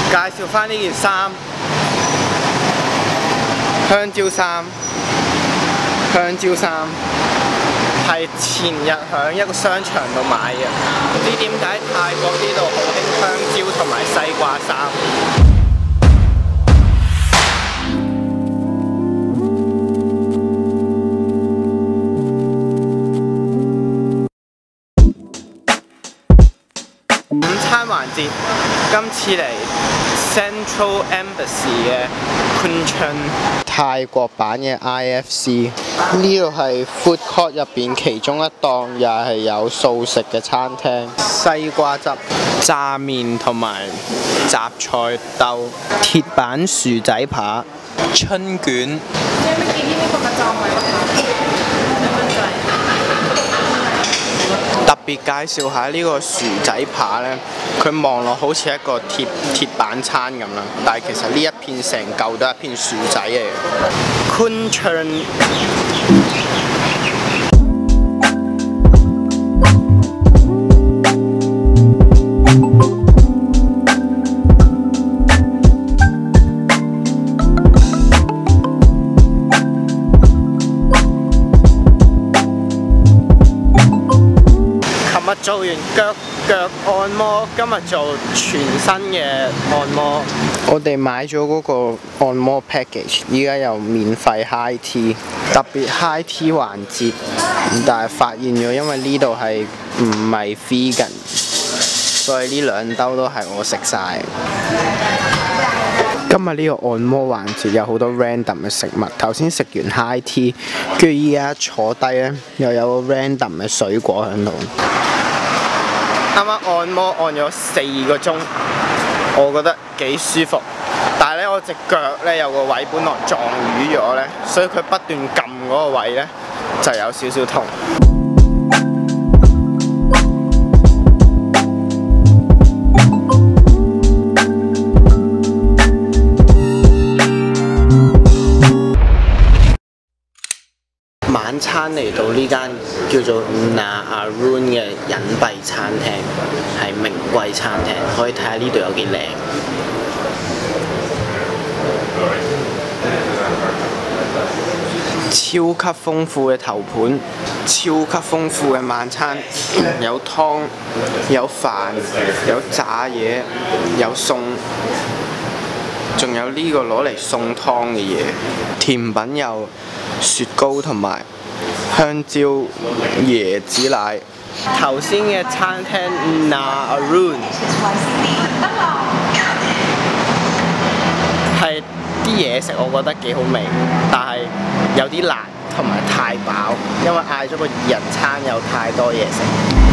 介紹翻呢件衫，香蕉衫，香蕉衫係前日喺一個商場度買嘅。唔知點解泰國呢度好興香蕉同埋西瓜衫。午餐環節，今次嚟 Central Embassy 嘅 Kunchon 泰國版嘅 IFC， 呢度係 Food Court 入邊其中一檔，又係有素食嘅餐廳。西瓜汁、炸麵同埋雜菜兜、鐵板薯仔扒、春卷。特別介紹下呢個薯仔扒呢，佢望落好似一個鐵板餐咁啦，但係其實呢一片成嚿都係一片薯仔嚟嘅。Kunchon做完腳按摩，今日做全身嘅按摩。我哋買咗嗰個按摩 package， 依家又免費 high tea， 特別 high tea 環節，但係發現咗，因為呢度係唔係 vegan， 所以呢兩兜都係我食晒。今日呢個按摩環節有好多 random 嘅食物，頭先食完 high tea， 跟住依家坐低咧又有個 random 嘅水果喺度。啱啱按摩按咗4個鐘，我覺得幾舒服。但係咧，我隻腳咧有個位本來撞瘀咗咧，所以佢不斷撳嗰個位咧就有少少痛。晚餐嚟到呢間叫做 Naarun 嘅隱蔽餐廳，係名貴餐廳，可以睇下呢度有幾靚。超級豐富嘅頭盤，超級豐富嘅晚餐，有湯、有飯、有炸嘢、有餸，仲有呢個攞嚟送湯嘅嘢。甜品有雪糕同埋香蕉椰子奶。頭先嘅餐廳 Naarun 係啲嘢食，我覺得幾好味，但係有啲辣同埋太飽，因為嗌咗個2人餐有太多嘢食。